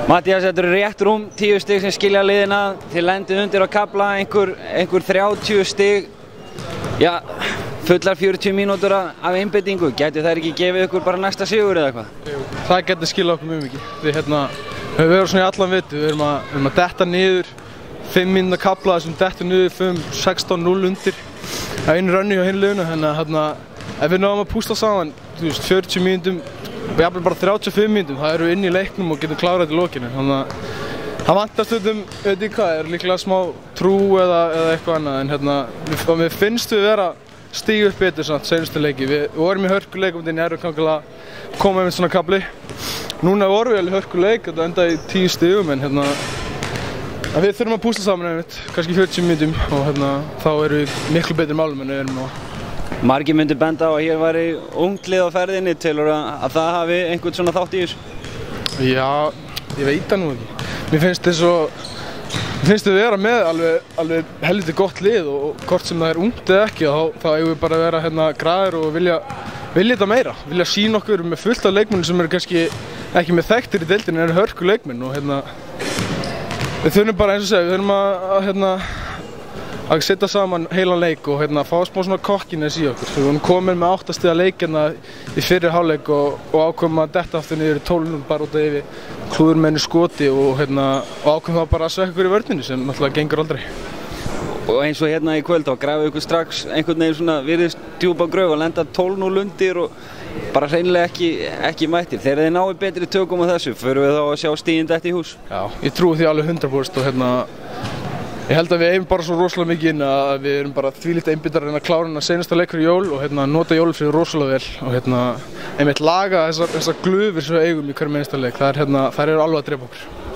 Matthías, þetta eru rétt rúm 10 stig sem skilja liðina. Þið lendið undir á kafla, einhver 30 stig. Já, fullar 40 mínútur af einbeitingu. Gæti þær ekki gefið ykkur bara næsta sigur eða eitthvað? Það gæti skilað okkur mjög mikið. Við höfum verið svona í allan vitu. Við erum að detta niður 5 mínúna kafla þessum dettum niður 16-0 undir á einu rönni hjá hinu liðinu. Þannig að ef við náum að púsla saman 40 mínútum, jafnvel bara 35 mínútum, það eru inn í leiknum og getum klárað í lokinu. Þannig að það vantar stundum, veit ég hvað, líklega smá trú eða eitthvað annað. En mér finnst við vera stíga upp betur svona seinustu leiki. Við vorum í hörkuleik um þetta í Kangal að koma með svona kafli. Núna vorum við alveg í hörkuleik, þetta endaði í 10 stigum, en við þurfum að púsla saman kannski 40 mínútum og þá erum við miklu betri málum en við erum nú. Margir myndi benda á að hér væri ungt lið á ferðinni. Telur að það hafi einhvern svona þátt í þessu? Já, ég veit það nú ekki. Mér finnst við vera með alveg helviti gott lið og hvort sem það er ungt eða ekki, þá eigum við bara að vera græðir og vilja þetta meira. Vilja sýna okkur með fullt af leikmennum sem eru kannski ekki með þekktir í deildinni, eru hörku leikmenn og við þurfum bara, eins og segja, við þurfum að setja saman heilan leik og fá smá svona kokkiness í okkur. Við vorum komin með 8 stiga leik í fyrri hálfleik og ákveðum að detta aftur niður í 12 bara út af yfir klúðurmennu skoti og ákveðum það bara að svekka okkur í vörninni sem náttúrulega gengur aldrei. Og eins og í kvöld þá græfum ykkur strax einhvern veginn svona virðist djúpa gröf og lenda 12-0 undir og bara hreinlega ekki mættir. Þegar þið náið betri tökum á þessu, förum við þá að sjá stigin detta í hús? Já, ég trúi því alveg 100% og ég held að við eigum bara svo rosalega mikið inn að við erum bara þvílíkt einbeitar að klára seinasta leik fyrir jól og nota jólfríð rosalega vel og einmitt laga þessar glufir sem við eigum í hverjum einasta leik. Þær eru alveg að drepa okkur.